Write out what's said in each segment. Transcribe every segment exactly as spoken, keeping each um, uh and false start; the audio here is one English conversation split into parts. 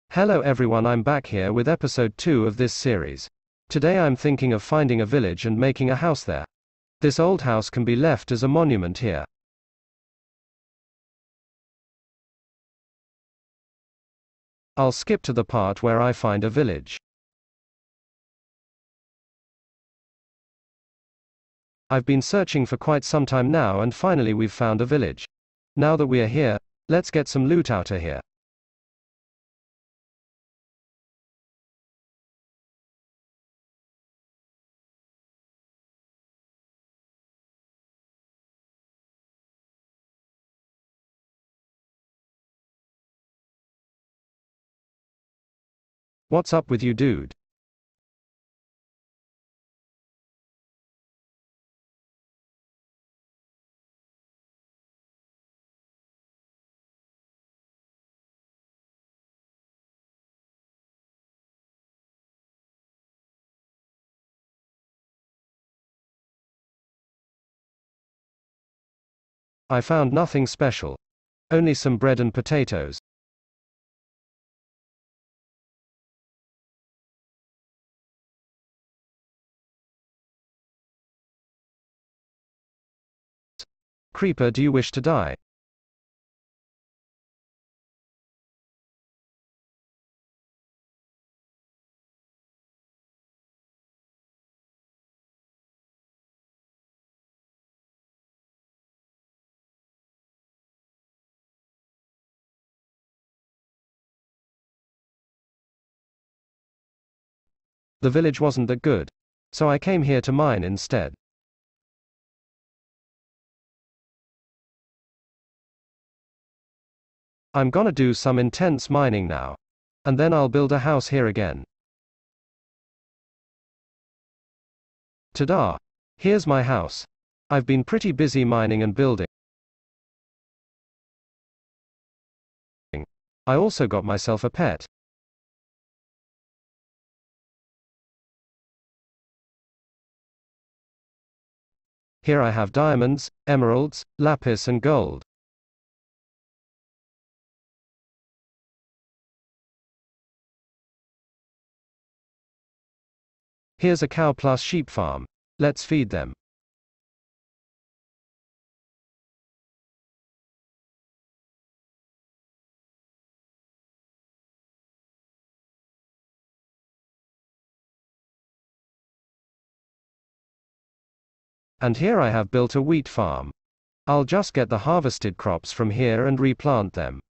Hello everyone, I'm back here with episode two of this series. Today I'm thinking of finding a village and making a house there. This old house can be left as a monument here. I'll skip to the part where I find a village. I've been searching for quite some time now and finally we've found a village. Now that we are here, let's get some loot out of here. What's up with you, dude? I found nothing special. Only some bread and potatoes. Creeper, do you wish to die? The village wasn't that good. So I came here to mine instead. I'm gonna do some intense mining now. And then I'll build a house here again. Ta-da! Here's my house. I've been pretty busy mining and building. I also got myself a pet. Here I have diamonds, emeralds, lapis and gold. Here's a cow plus sheep farm. Let's feed them. And here I have built a wheat farm. I'll just get the harvested crops from here and replant them.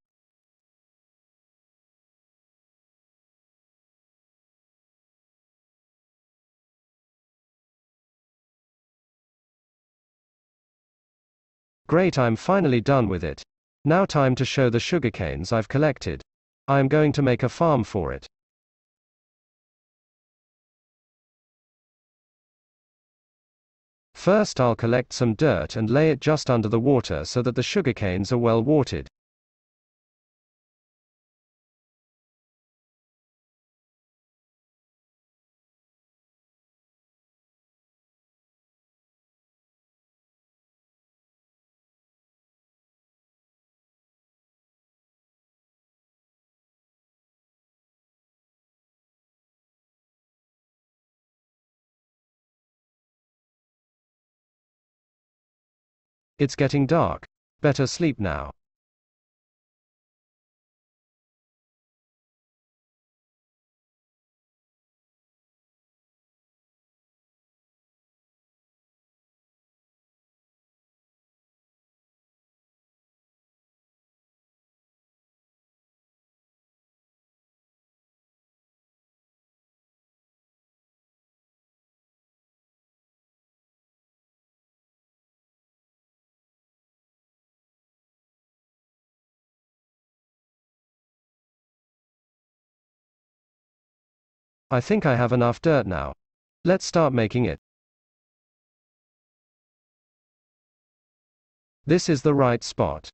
Great, I'm finally done with it. Now time to show the sugarcanes I've collected. I am going to make a farm for it. First I'll collect some dirt and lay it just under the water so that the sugarcanes are well watered. It's getting dark. Better sleep now. I think I have enough dirt now. Let's start making it. This is the right spot.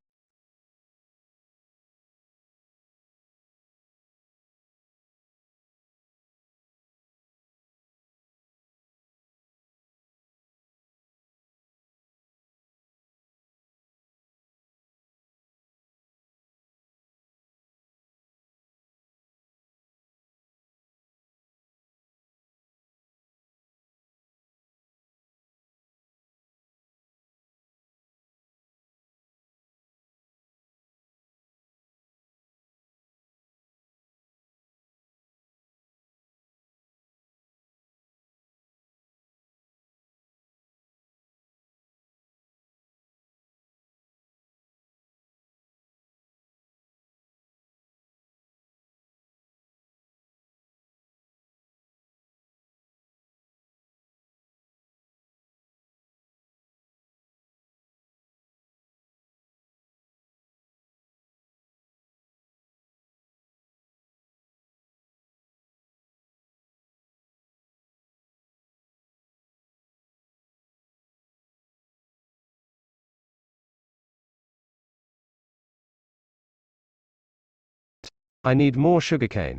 I need more sugarcane.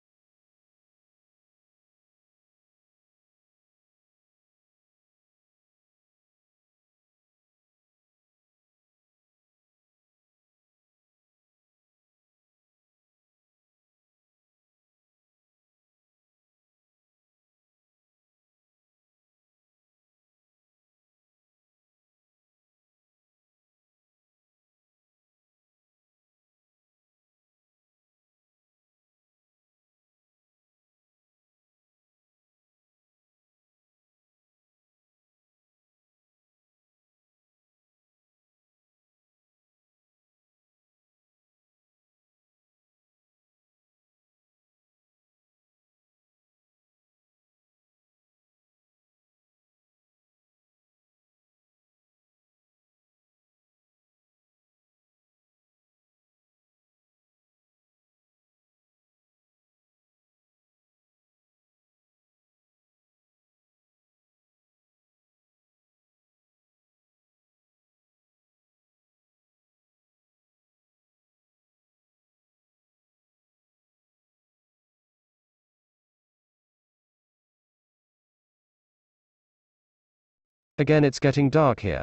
Again, it's getting dark here.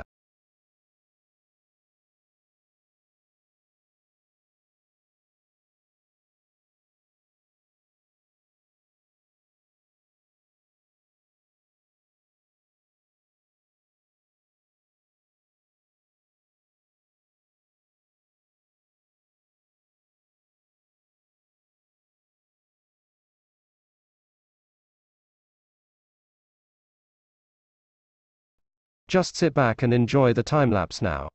Just sit back and enjoy the time lapse now.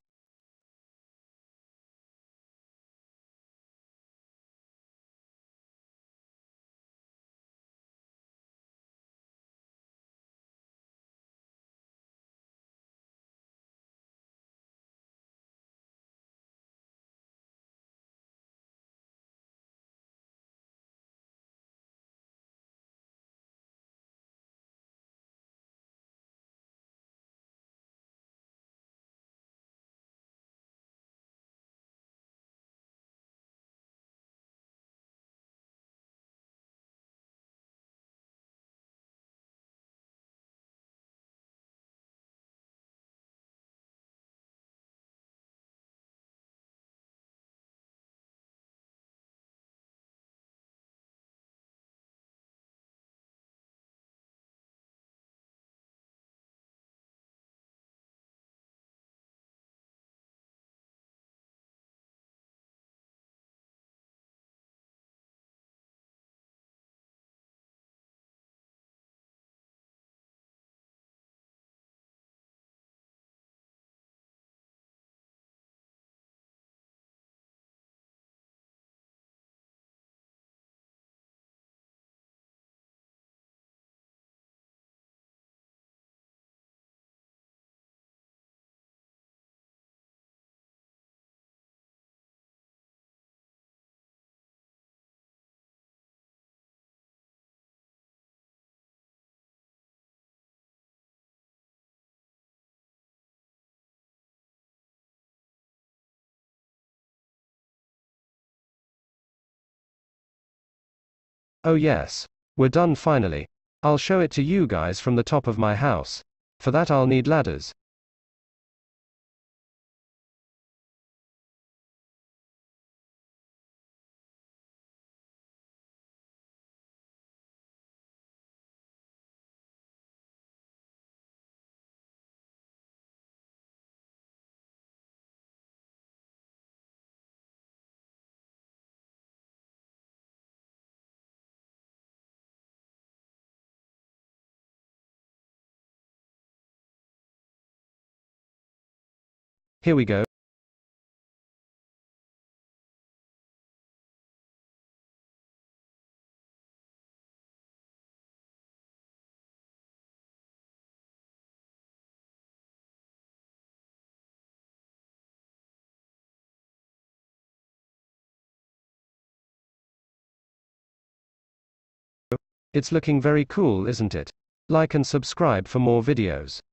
Oh yes. We're done finally. I'll show it to you guys from the top of my house. For that I'll need ladders. Here we go. It's looking very cool, isn't it? Like and subscribe for more videos.